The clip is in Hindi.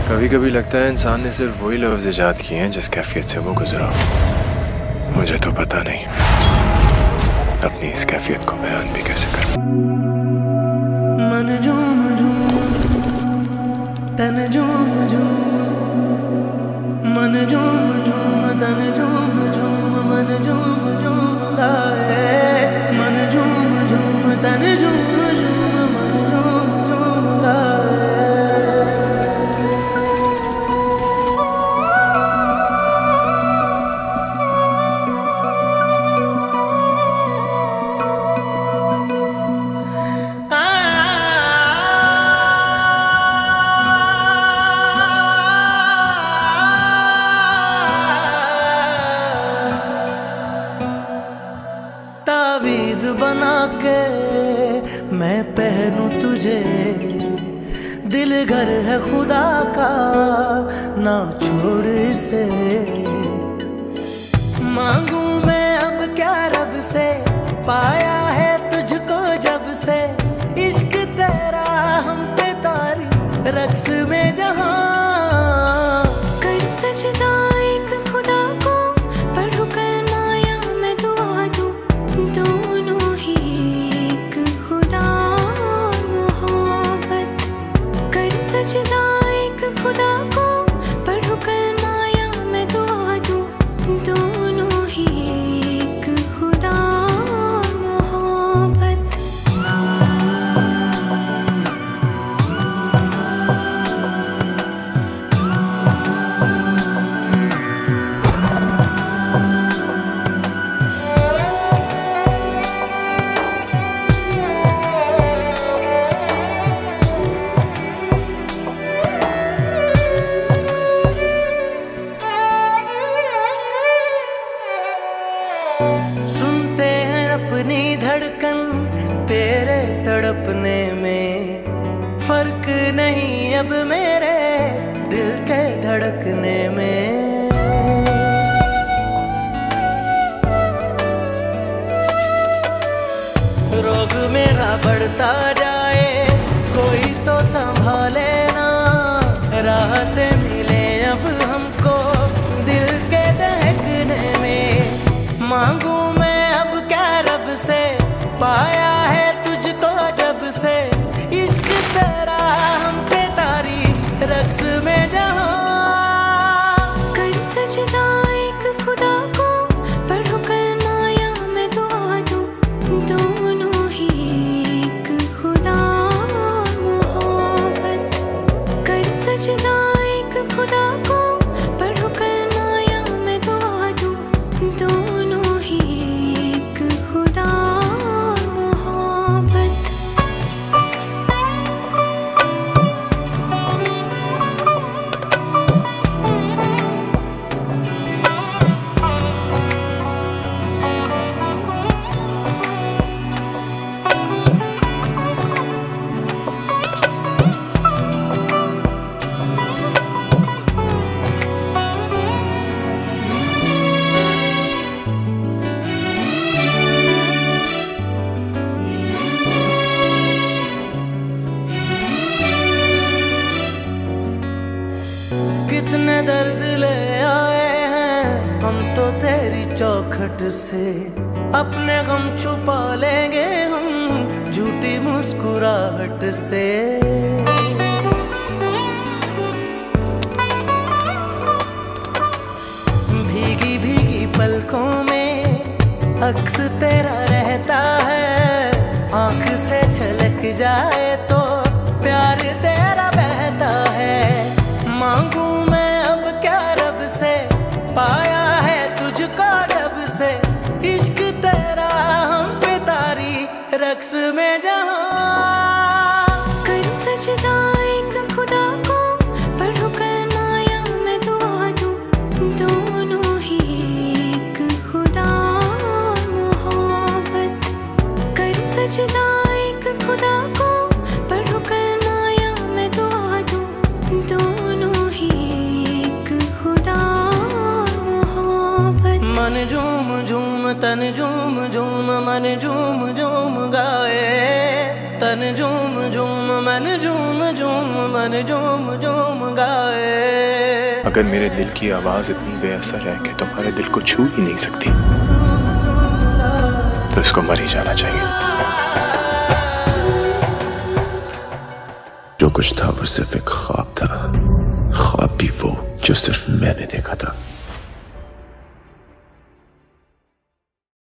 कभी कभी लगता है इंसान ने सिर्फ वही लफ्ज इजाद किए हैं जिस कैफियत से वो गुजरा। मुझे तो पता नहीं अपनी इस कैफियत को बयान भी कैसे करूं। मन झूम झूम तन झूम झूम, मन झूम झूम तन झूम झूम, मन झूम झूम गाए। मन झूम झूम तन झूम झूम, मन झूम झूम गाए। तावीज़ बना के मैं पहनूं तुझे, दिल घर है खुदा का ना छोड़ इसे। मांगू मैं अब क्या रब से, पाया है तुझको जब से। इश्क तेरा हम पे तारी रक्स में जहां। कर सजदा एक खुदा को, पढ़ू कलमा या मैं दुआ दूं। दोनों ही एक खुदा मोहब्बत। कर सजदा एक खुदा को, पढ़ू कलमा या मैं दुआ दूं। दोनों ही एक खुदा मोहब्बत। सुनते हैं अपनी धड़कन तेरे तड़पने में। फर्क नहीं अब मेरे दिल के धड़कने में। रोग मेरा बढ़ता जाए कोई तो संभाले ना। राहतें मिले अब हमको दिल के दहकने में। मांगू मैं अब क्या रब से, पाया है तुझको जब से। इश्क तेरा हम पे तारी रक्स में जहां। कर सजदा एक खुदा को, पढ़ो कलमा या मैं दुआ दूं। दोनों ही एक खुदा मोहब्बत। कर सजदा एक खुदा को, पढ़ो कलमा या मैं दुआ दूं। दोनों ही एक खुदा मोहब्बत। कितने दर्द ले आए हैं हम तो तेरी चौखट से। अपने गम छुपा लेंगे हम झूठी मुस्कुराहट से। भीगी भीगी पलकों में अक्स तेरा रहता है। आंख से छलक जाए तो प्यार तेरा बहता है। मांगू मैं अब क्या रब से, पाया है तुझको जब से। इश्क तेरा हम पे तारी रक्स में जहां। कर सजदा एक खुदा को, पढ़ो कलमा या मैं दुआ दूं। दोनों ही एक खुदा मोहब्बत। कर सजदा एक खुदा को, पढ़ो कलमा या मैं दुआ दूं। दोनों ही एक खुदा मोहब्बत। मन झूम झूम तन झूम झूम, मन झूम झूम गाए। तन झूम झूम मन झूम झूम मन झूम झूम गाए। अगर मेरे दिल की आवाज इतनी बेअसर है कि तुम्हारे दिल को छू ही नहीं सकती, तो इसको मर ही जाना चाहिए। जो कुछ था वो सिर्फ एक ख्वाब था, ख्वाब भी वो जो सिर्फ मैंने देखा था।